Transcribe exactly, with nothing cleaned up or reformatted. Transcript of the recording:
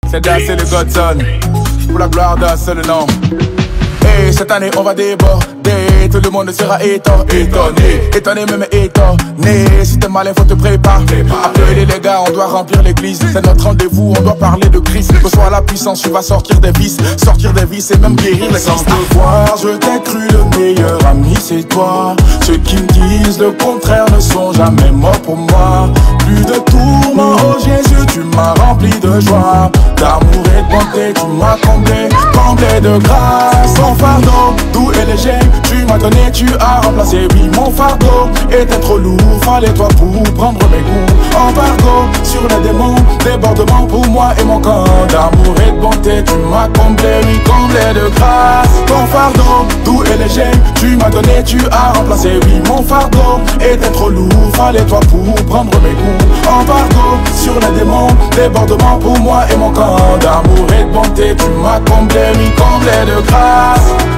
C'est Das et le Godson, pour la gloire d'un seul nom. Et cette année on va déborder, tout le monde sera éton, étonné, étonné même étonné. Si t'es malin faut te préparer. Appelez les gars, on doit remplir l'église. C'est notre rendez-vous, on doit parler de Christ. Reçois la puissance, tu vas sortir des vices, sortir des vices et même guérir les sans te voir. Je t'ai cru le meilleur ami, c'est toi. Ceux qui me disent le contraire ne sont jamais morts pour moi. Plus de tourments, oh Jésus, tu m'as rempli de joie. D'amour et de bonté, tu m'as comblé, comblé de grâce. Mon fardeau, doux et léger, tu m'as donné, tu as remplacé. Oui, mon fardeau était trop lourd, fallait toi pour prendre mes coups. Embargo sur les démons, débordement pour moi et mon corps. D'amour et de bonté, tu m'as comblé, oui, comblé de grâce. Ton fardeau, doux et léger, tu m'as donné, tu as remplacé. Oui, mon fardeau était trop lourd, fallait toi pour prendre mes coups. Embargo sur les démons, débordement pour moi et mon corps. D'amour et de bonté, tu m'as comblé, oui, comblé de grâce.